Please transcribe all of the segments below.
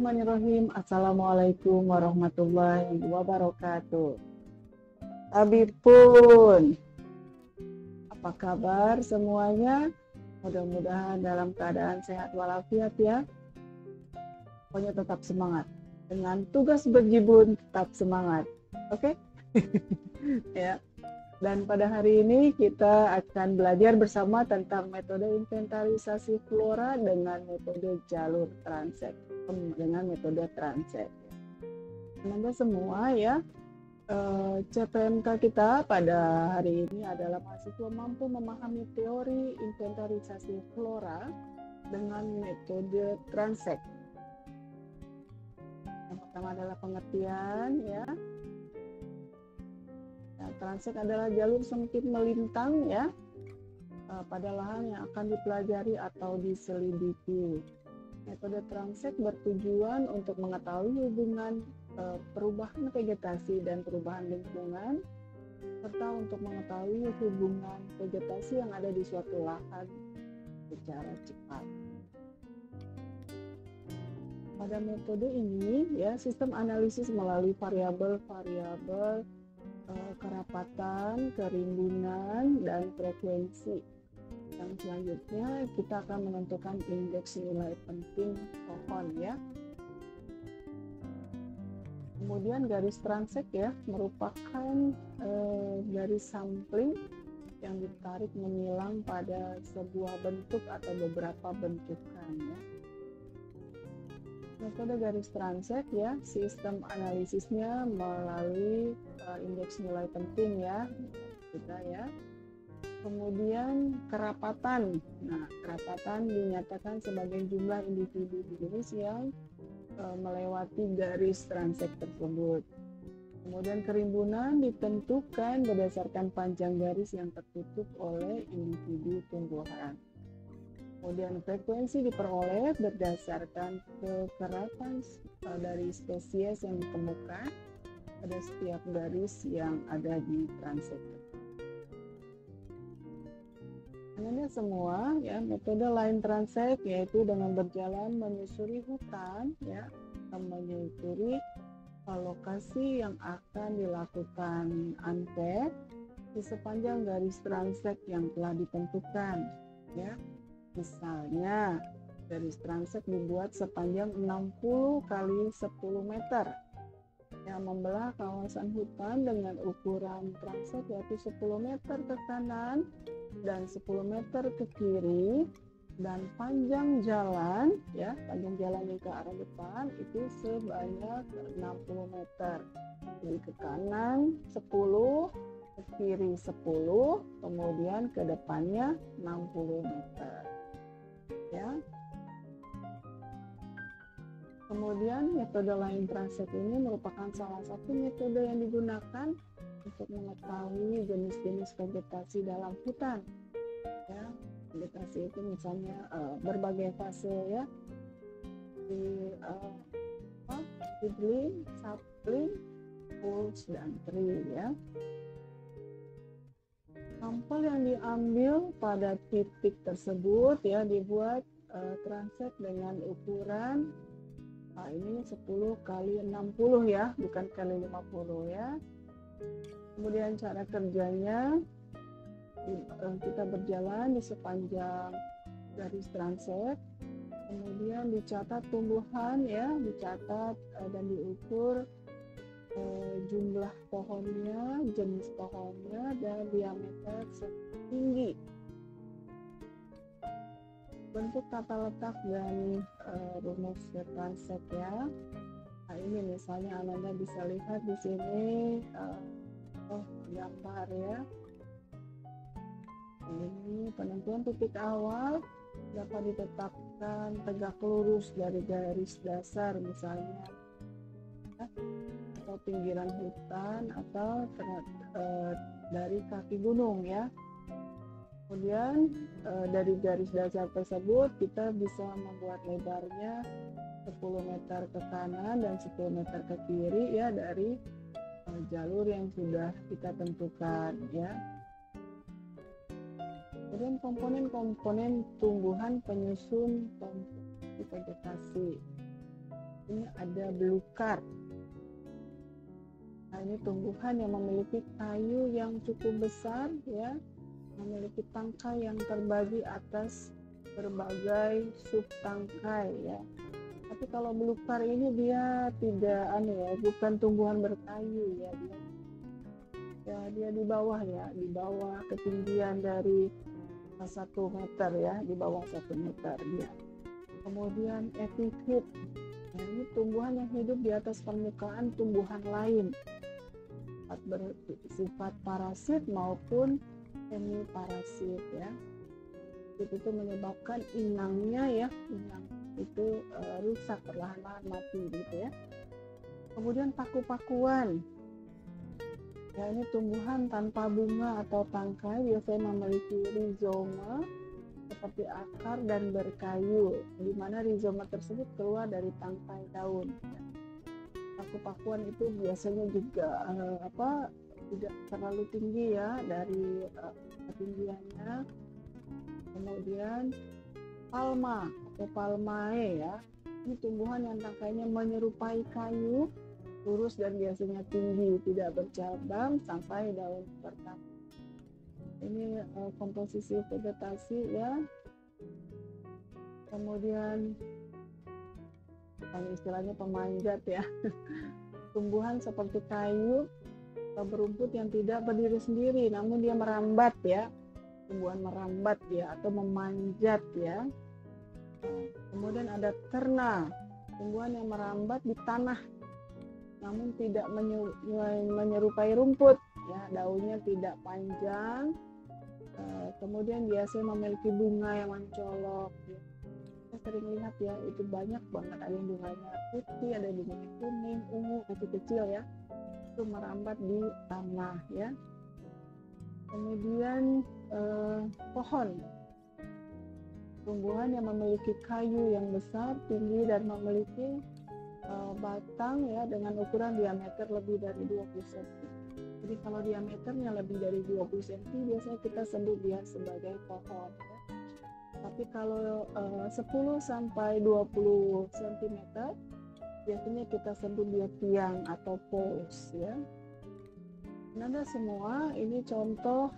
Bismillahirrahmanirrahim. Assalamualaikum warahmatullahi wabarakatuh. Habibun, apa kabar semuanya? Mudah-mudahan dalam keadaan sehat walafiat ya. Pokoknya tetap semangat. Dengan tugas berjibun tetap semangat. Oke? Ya. Dan pada hari ini kita akan belajar bersama tentang metode inventarisasi flora dengan metode jalur transek, dengan metode transek. Anda semua ya, CPMK kita pada hari ini adalah mahasiswa mampu memahami teori inventarisasi flora dengan metode transek. Yang pertama adalah pengertian ya. Transek adalah jalur sempit melintang ya pada lahan yang akan dipelajari atau diselidiki. Metode transek bertujuan untuk mengetahui hubungan perubahan vegetasi dan perubahan lingkungan, serta untuk mengetahui hubungan vegetasi yang ada di suatu lahan secara cepat. Pada metode ini ya, sistem analisis melalui variabel-variabel kerapatan, kerimbunan, dan frekuensi. Yang selanjutnya kita akan menentukan indeks nilai penting pohon ya. Kemudian garis transek ya merupakan garis sampling yang ditarik menyilang pada sebuah bentuk atau beberapa bentukan ya. Metode garis transek ya, sistem analisisnya melalui indeks nilai penting ya, kita ya. Kemudian kerapatan. Nah, kerapatan dinyatakan sebagai jumlah individu jenis yang melewati garis transek tersebut. Kemudian kerimbunan ditentukan berdasarkan panjang garis yang tertutup oleh individu tumbuhan. Kemudian frekuensi diperoleh berdasarkan kekerapan dari spesies yang ditemukan pada setiap garis yang ada di transek. Ini semua ya, metode lain transek yaitu dengan berjalan menyusuri hutan ya, menyusuri lokasi yang akan dilakukan angket di sepanjang garis transek yang telah ditentukan ya. Misalnya, garis transek dibuat sepanjang 60 kali 10 meter yang membelah kawasan hutan dengan ukuran transek yaitu 10 meter ke kanan dan 10 meter ke kiri, dan panjang jalan ya, panjang jalan yang ke arah depan itu sebanyak 60 meter. Jadi ke kanan 10, ke kiri 10, kemudian ke depannya 60 meter. Ya. Kemudian metode lain transek ini merupakan salah satu metode yang digunakan untuk mengetahui jenis-jenis vegetasi dalam hutan. Ya, vegetasi itu misalnya berbagai fase ya, di seedling, sapling, bulbs, dan tree ya. Sampel yang diambil pada titik tersebut ya dibuat transek dengan ukuran ini 10 kali 60 ya, bukan kali 50 ya. Kemudian cara kerjanya kita berjalan di sepanjang garis transek, kemudian dicatat tumbuhan ya, dicatat dan diukur jumlah pohonnya, jenis pohonnya, dan diameter setinggi. Bentuk tata letak dan rumus transek ya. Nah, ini misalnya Anda bisa lihat di sini gambar ya. Ini penentuan titik awal dapat ditetapkan tegak lurus dari garis dasar misalnya ya, atau pinggiran hutan atau dari kaki gunung ya. Kemudian dari garis dasar tersebut kita bisa membuat lebarnya 10 meter ke kanan dan 10 meter ke kiri ya dari jalur yang sudah kita tentukan ya. Kemudian komponen-komponen tumbuhan penyusun vegetasi. Ini ada belukar. Nah, ini tumbuhan yang memiliki kayu yang cukup besar ya, memiliki tangkai yang terbagi atas berbagai subtangkai ya. Tapi kalau belukar ini dia tidak bukan tumbuhan berkayu ya, dia di bawah ya, di bawah ketinggian dari 1 meter ya, di bawah 1 meter dia. Kemudian epifit, nah, ini tumbuhan yang hidup di atas permukaan tumbuhan lain, bersifat parasit maupun semi parasit ya. Itu menyebabkan inangnya ya, inang itu rusak, perlahan-lahan mati gitu ya. Kemudian paku-pakuan, ya ini tumbuhan tanpa bunga atau tangkai, biasanya memiliki rizoma seperti akar dan berkayu, di mana rizoma tersebut keluar dari tangkai daun. Paku-pakuan itu biasanya juga tidak terlalu tinggi ya dari ketinggiannya. Kemudian palma atau palmae ya, ini tumbuhan yang tangkainya menyerupai kayu, lurus dan biasanya tinggi, tidak bercabang sampai daun pertama. Ini komposisi vegetasi ya. Kemudian istilahnya pemanjat ya, tumbuhan seperti kayu berumput yang tidak berdiri sendiri, namun dia merambat ya, tumbuhan merambat ya atau memanjat ya. Kemudian ada terna, tumbuhan yang merambat di tanah namun tidak menyerupai rumput ya, daunnya tidak panjang. Kemudian biasanya memiliki bunga yang mencolok ya. Saya sering lihat ya, itu banyak banget, ada yang bunganya putih, ada yang bunganya kuning, ungu, kecil-kecil ya, itu merambat di tanah ya. Kemudian pohon, tumbuhan yang memiliki kayu yang besar, tinggi, dan memiliki batang ya dengan ukuran diameter lebih dari 20 cm. Jadi kalau diameternya lebih dari 20 cm biasanya kita sebut dia sebagai pohon ya. Tapi kalau 10 sampai 20 cm biasanya kita sebut dia tiang atau poles ya. Anda semua ini contoh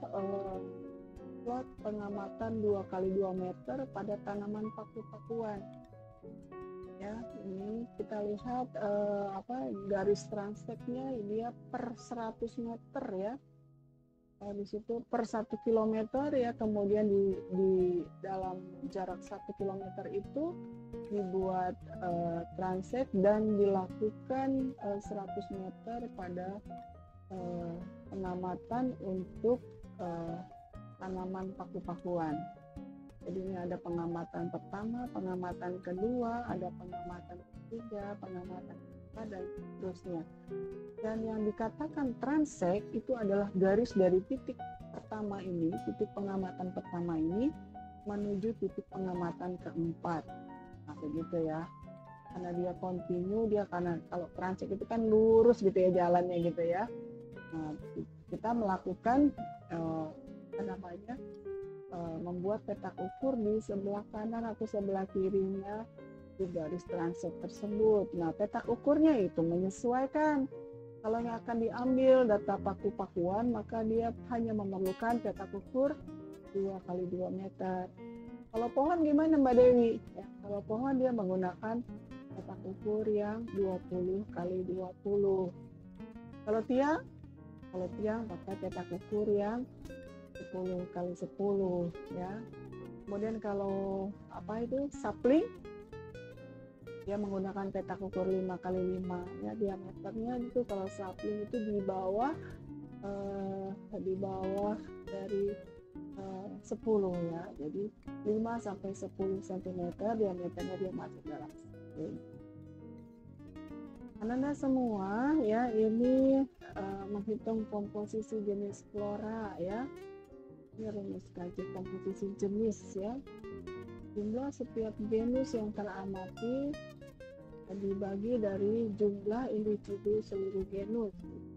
plot pengamatan 2x2 meter pada tanaman paku-pakuan. Ya, ini kita lihat garis transeknya dia per 100 meter ya. Di situ per 1 kilometer ya, kemudian di dalam jarak 1 kilometer itu dibuat transek dan dilakukan 100 meter pada pengamatan untuk tanaman paku-pakuan. Jadi ini ada pengamatan pertama, pengamatan kedua, ada pengamatan ketiga, pengamatan ketiga, dan seterusnya. Dan yang dikatakan transek itu adalah garis dari titik pertama ini, titik pengamatan pertama ini menuju titik pengamatan keempat. Nah, begitu ya. Karena dia kontinu, karena kalau transek itu kan lurus gitu ya jalannya gitu ya. Nah, kita melakukan membuat petak ukur di sebelah kanan atau sebelah kirinya di garis transek tersebut. Nah, petak ukurnya itu menyesuaikan. Kalau yang akan diambil data paku-pakuan, maka dia hanya memerlukan petak ukur 2x2 meter. Kalau pohon gimana Mbak Dewi? Ya, kalau pohon dia menggunakan petak ukur yang 20x20. Kalau tiang pakai petak ukur yang 10x10 ya. Kemudian kalau sapling, dia menggunakan petak ukur 5x5 ya, diameternya itu kalau sapling itu di bawah dari 10 ya. Jadi 5 sampai 10 cm diameternya dia masuk dalam sapling. Anda semua ya ini menghitung komposisi jenis flora ya. Ini rumus kaji komposisi jenis ya. Jumlah setiap genus yang teramati dibagi dari jumlah individu seluruh genus.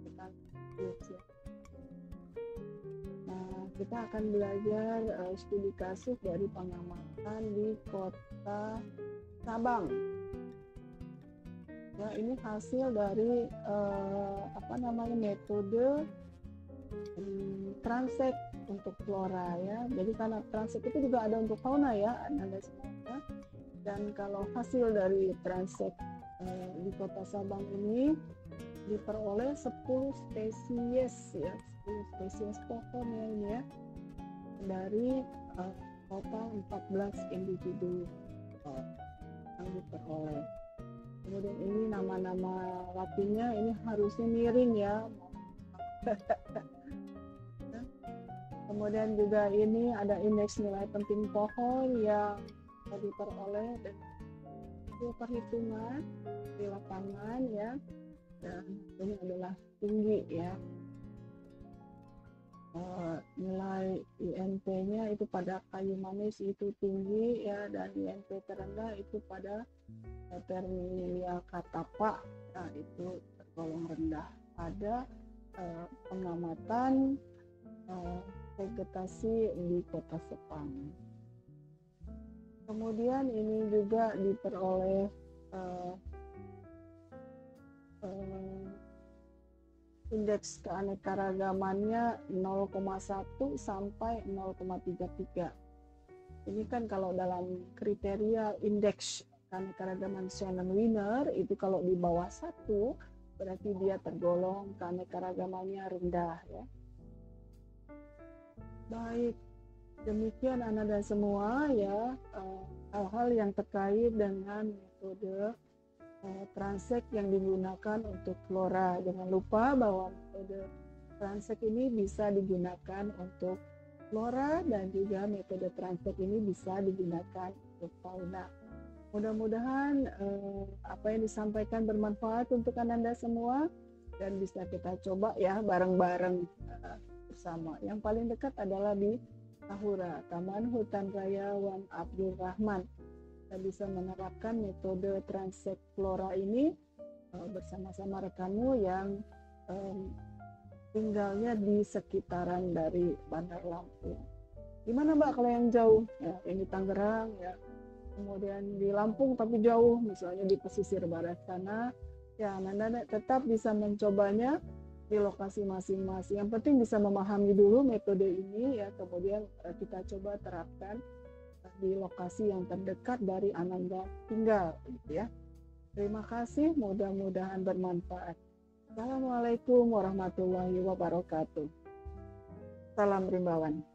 Nah, kita akan belajar studi kasus dari pengamatan di Kota Sabang. Ya, ini hasil dari metode transek untuk flora ya. Jadi karena transek itu juga ada untuk fauna ya, Anda semua. Dan kalau hasil dari transek di Kota Sabang ini diperoleh 10 spesies ya, 10 spesies pohon ya ini ya, dari total 14 individu yang diperoleh. Kemudian ini nama-nama latinnya ini harusnya miring ya. Kemudian juga ini ada indeks nilai penting pohon yang diperoleh dengan perhitungan di lapangan ya, dan ini adalah tinggi ya. Nilai INP-nya itu pada kayu manis itu tinggi ya, dan INP terendah itu pada Terminia catapa, nah itu tergolong rendah. Pada pengamatan vegetasi di Kota Sepang. Kemudian ini juga diperoleh indeks keanekaragamannya 0,1 sampai 0,33. Ini kan kalau dalam kriteria indeks keanekaragaman Shannon-Wiener itu kalau di bawah 1 berarti dia tergolong keanekaragamannya rendah ya. Baik, demikian Anda semua ya, hal-hal yang terkait dengan metode transek yang digunakan untuk flora. Jangan lupa bahwa metode transek ini bisa digunakan untuk flora dan juga metode transek ini bisa digunakan untuk fauna. Mudah-mudahan apa yang disampaikan bermanfaat untuk Anda semua dan bisa kita coba ya bareng-bareng bersama. Yang paling dekat adalah di Tahura, Taman Hutan Raya Wan Abdul Rahman. Kita bisa menerapkan metode transek flora ini bersama-sama rekanmu yang tinggalnya di sekitaran dari Bandar Lampung. Gimana Mbak kalau yang jauh? Ya, ini Tangerang ya. Kemudian di Lampung tapi jauh, misalnya di pesisir barat sana, ya Anda tetap bisa mencobanya di lokasi masing-masing. Yang penting bisa memahami dulu metode ini ya, kemudian kita coba terapkan di lokasi yang terdekat dari Ananda tinggal gitu ya. Terima kasih, mudah-mudahan bermanfaat. Assalamualaikum warahmatullahi wabarakatuh. Salam Rimbawan.